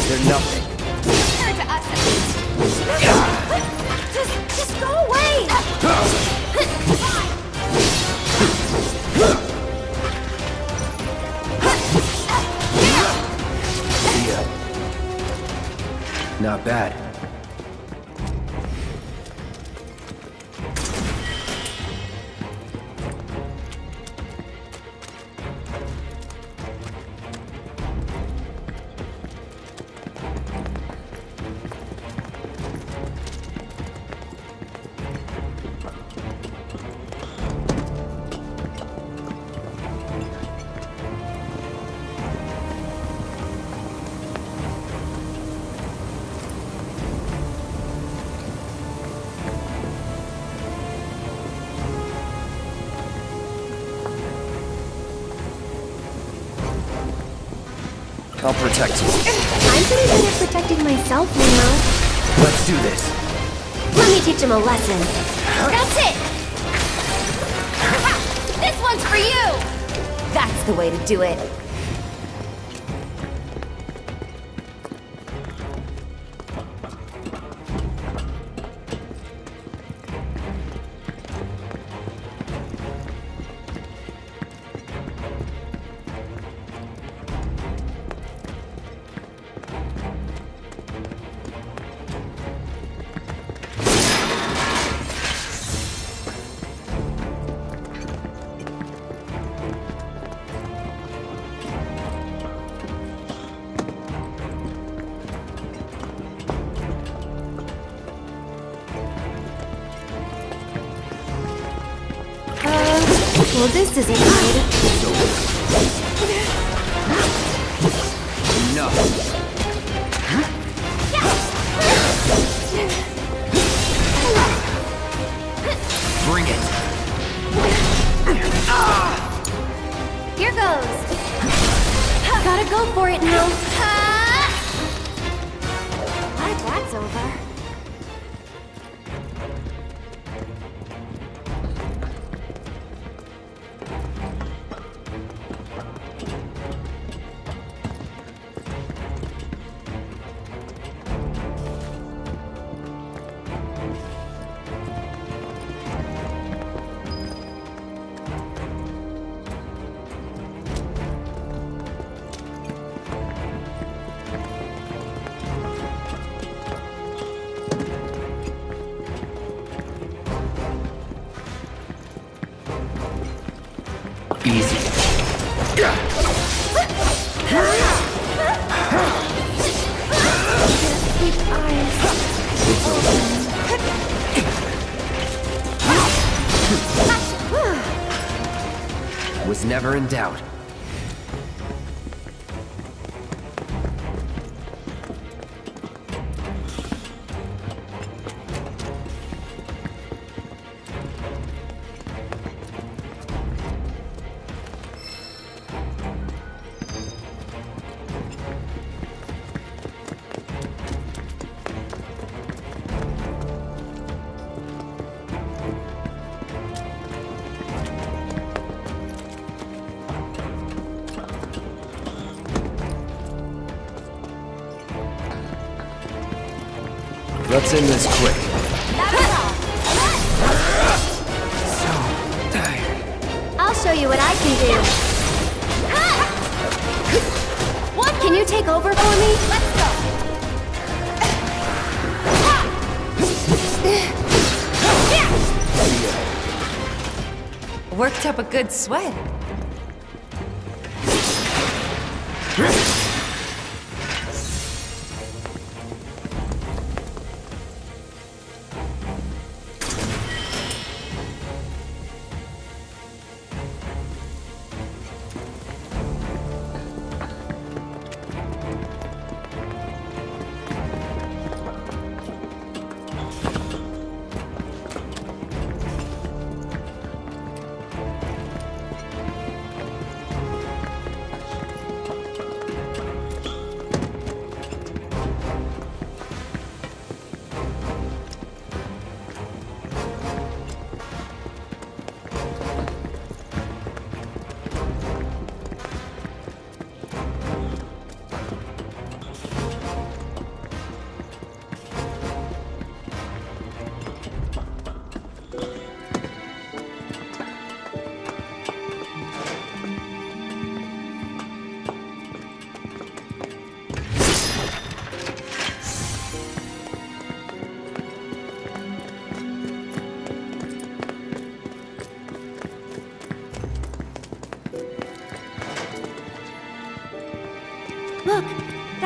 They're nothing. Compared to us, at least. Just go away! Yeah. Not bad. I'll protect you. I'm pretty good at protecting myself, you know. Let's do this. Let me teach him a lesson. That's it! This one's for you! That's the way to do it. Well, this isn't good. Enough. Bring it. Here goes. Gotta go for it now. Glad that's over. Easy. Keep eyes. Was never in doubt. Let's end this quick. So tired. I'll show you what I can do. What? Can you take over for me? Let's go. Worked up a good sweat.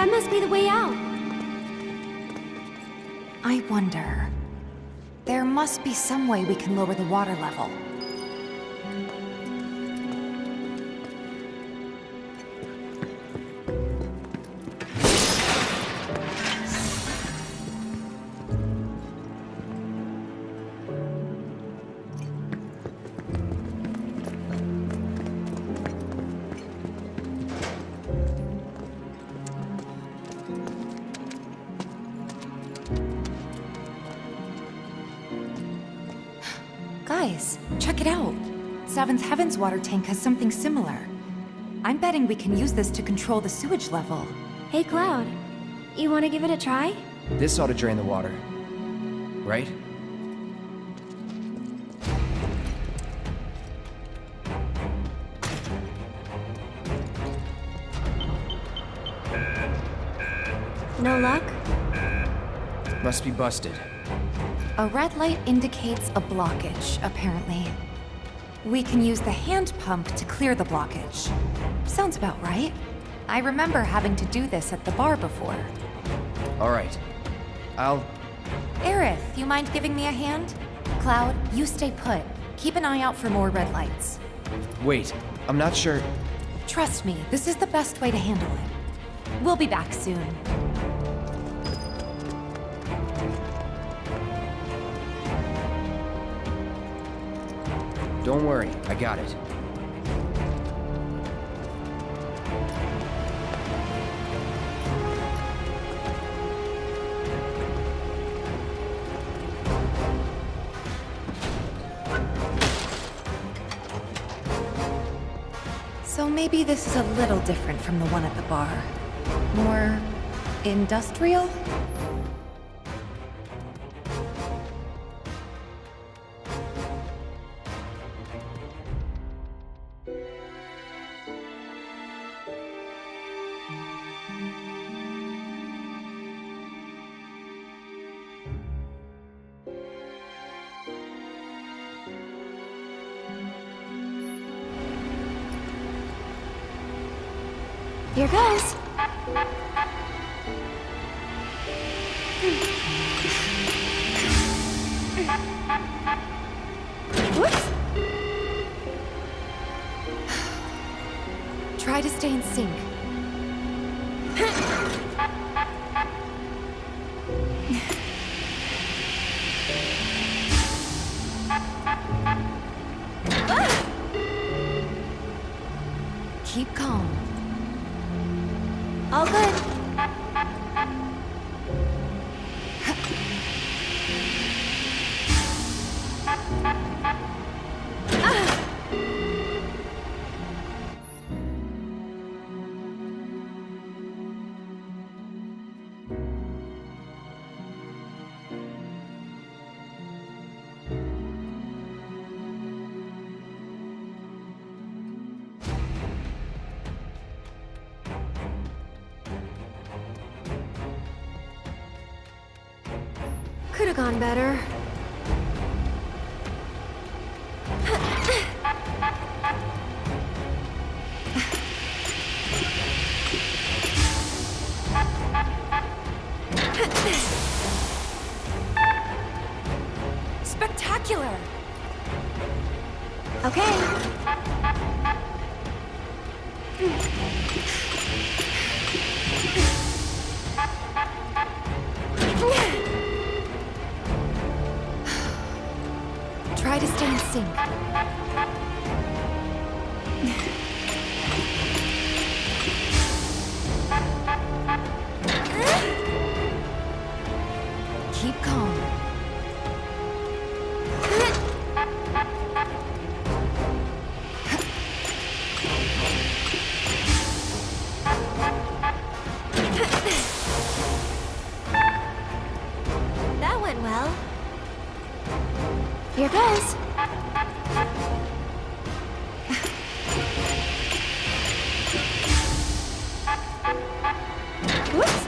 That must be the way out. I wonder... There must be some way we can lower the water level. Guys, check it out. Seventh Heaven's water tank has something similar. I'm betting we can use this to control the sewage level. Hey, Cloud. You want to give it a try? This ought to drain the water. Right? No luck? Must be busted. A red light indicates a blockage, apparently. We can use the hand pump to clear the blockage. Sounds about right. I remember having to do this at the bar before. Alright. I'll... Aerith, you mind giving me a hand? Cloud, you stay put. Keep an eye out for more red lights. Wait, I'm not sure... Trust me, this is the best way to handle it. We'll be back soon. Don't worry, I got it. So maybe this is a little different from the one at the bar. More... industrial? Here goes. Whoops. Try to stay in sync. Keep calm. All good. Could have gone better. Spectacular! Okay. Try to stay in sync. Keep calm. That went well. Here goes. Whoops.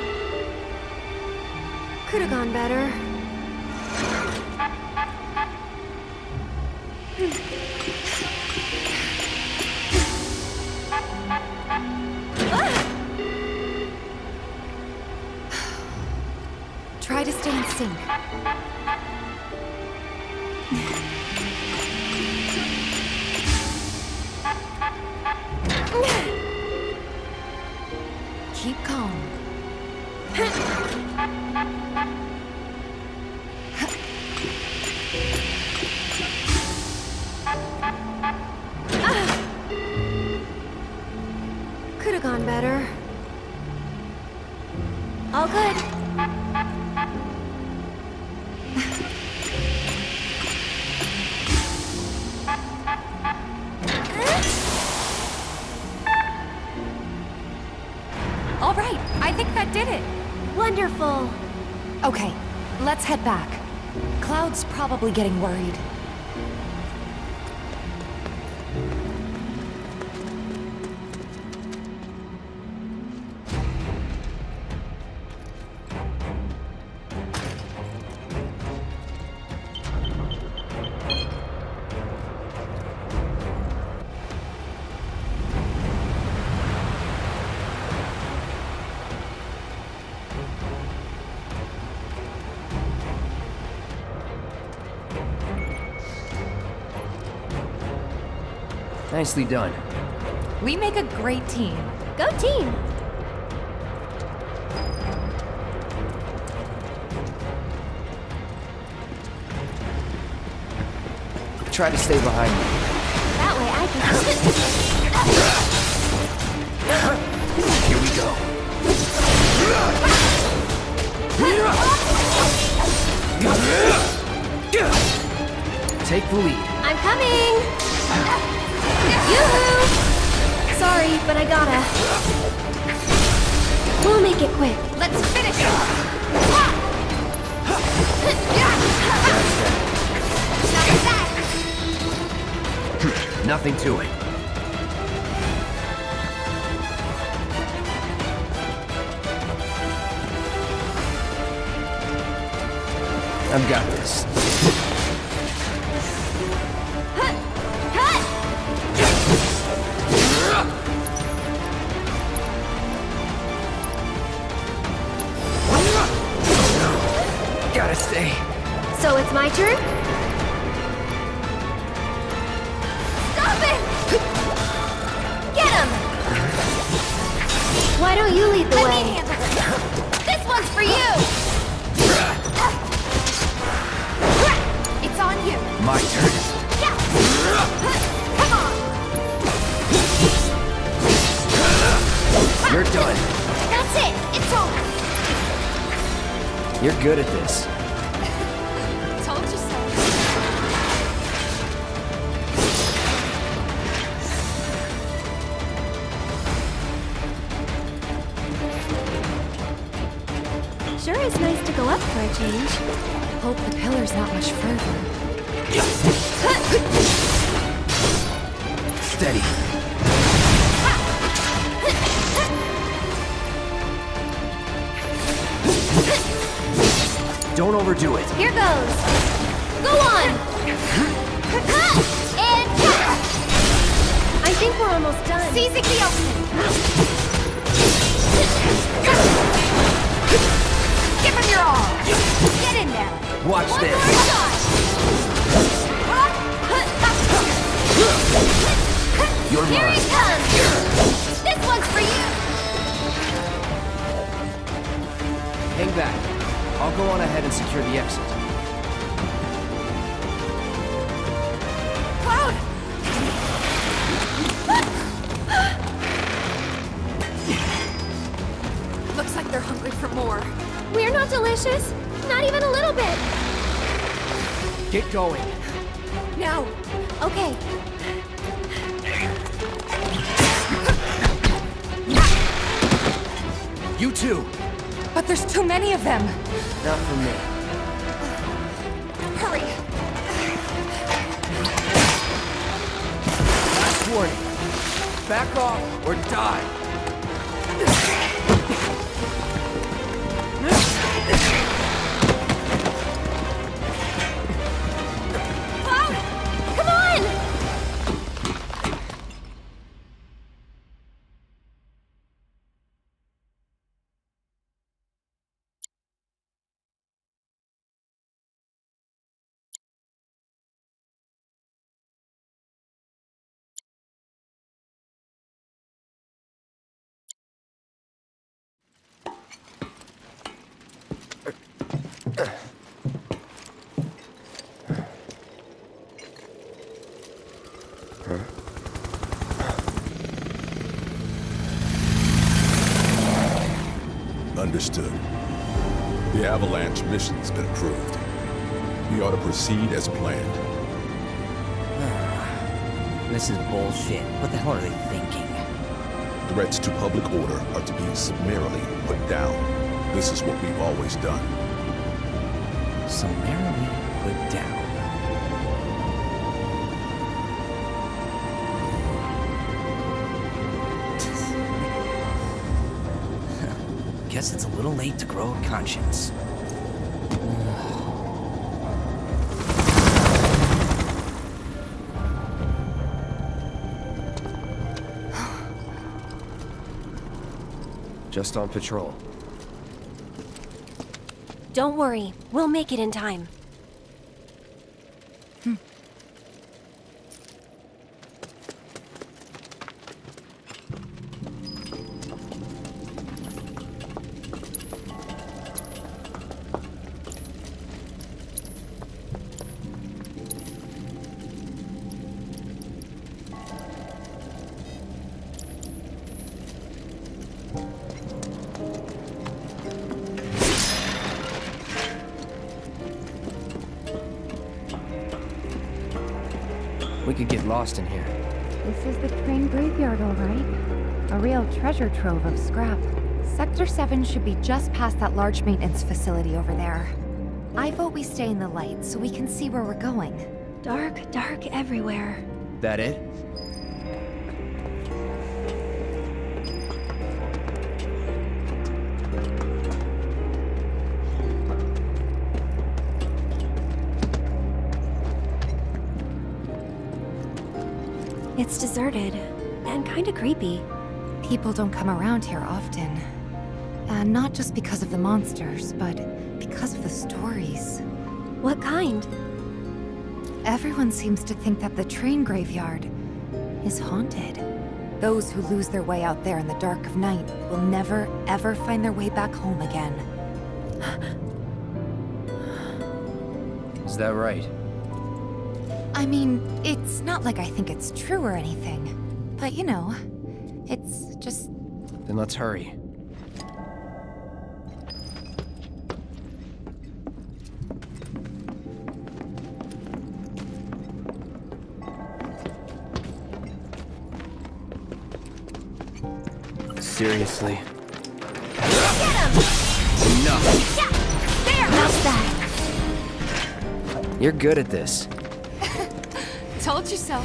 Could have gone better. sink. Keep calm. Could have gone better. All good. All right, I think that did it. Wonderful. Okay, let's head back. Cloud's probably getting worried. Nicely done. We make a great team. Go team. Try to stay behind me. That way I can. Here we go. Take the lead. I'm coming. Yoo-hoo! Sorry, but I gotta. We'll make it quick. Let's finish it! Nothing to it. I've got this. Gotta stay. So it's my turn? Stop it! Get him! Why don't you lead the way? Let me handle this. This one's for you! It's on you. My turn. Come on! You're done. That's it! It's over! You're good at this. Told you so. Sure is nice to go up for a change. Hope the pillar's not much further. Steady. Don't overdo it. Here goes. Go on! And I think we're almost done. Seizing the opening. Give him your all. Get in there. Watch One this. more shot. You're Here mine. he comes. This one's for you. Hang back. I'll go on ahead and secure the exit. Cloud. Looks like they're hungry for more. We're not delicious. Not even a little bit. Get going. Now. Okay. You too. But there's too many of them. Not for me. Hurry. Last warning. Back off or die. Understood. The avalanche mission's been approved. We ought to proceed as planned. This is bullshit. What the hell are they thinking? Threats to public order are to be summarily put down. This is what we've always done. Summarily put down. Guess it's a little late to grow a conscience. Just on patrol. Don't worry, we'll make it in time. We could get lost in here. This is the train graveyard, all right. A real treasure trove of scrap. Sector 7 should be just past that large maintenance facility over there. I vote we stay in the light so we can see where we're going. Dark, dark everywhere. That it? It's deserted, and kinda creepy. People don't come around here often. And not just because of the monsters, but because of the stories. What kind? Everyone seems to think that the train graveyard is haunted. Those who lose their way out there in the dark of night will never, ever find their way back home again. Is that right? I mean, it's not like I think it's true or anything. But you know, it's just... Then let's hurry. Seriously? Enough! There! How's that? You're good at this. Told you so.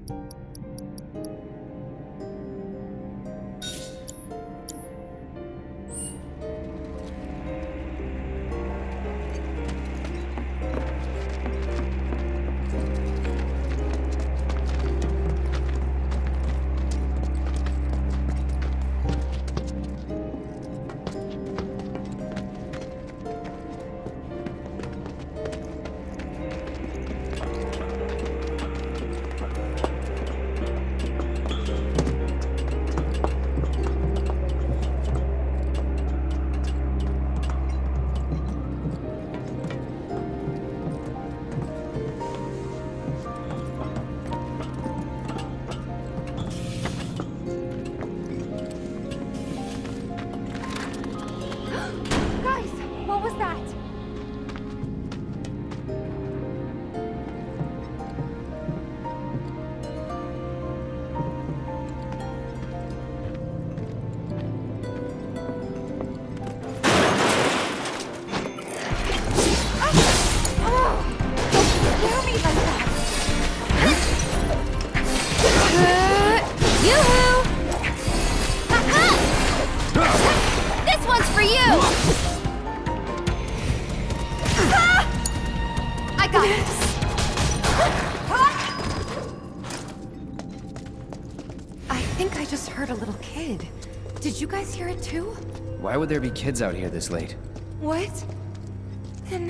Guys, what was that? This one's for you! I got this. I think I just heard a little kid. Did you guys hear it too? Why would there be kids out here this late? What? Then...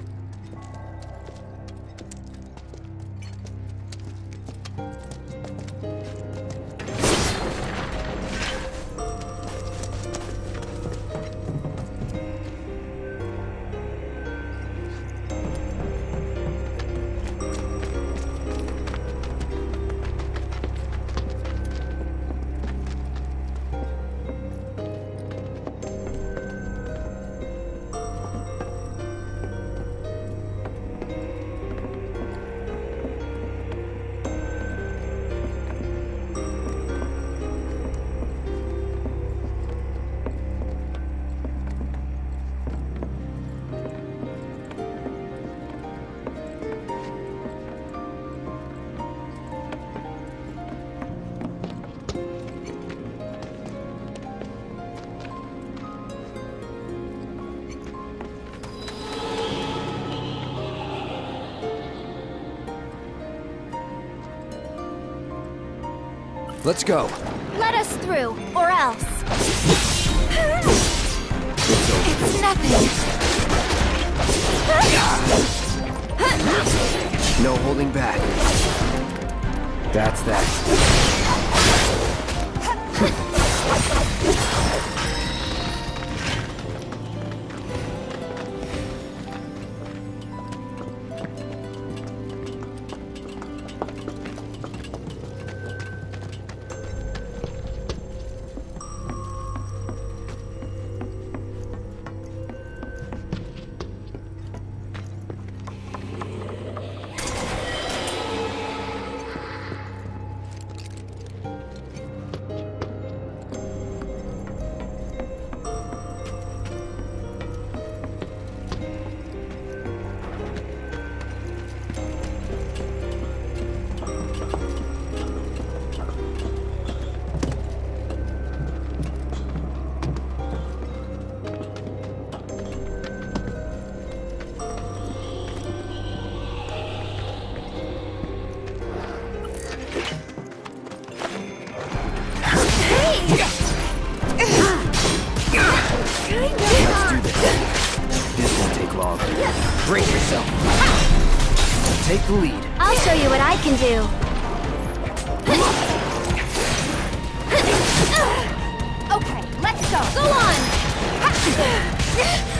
Let's go. Let us through, or else. It's nothing. No holding back. That's that. Brace yourself. Take the lead. I'll show you what I can do. Okay, let's go. Go on!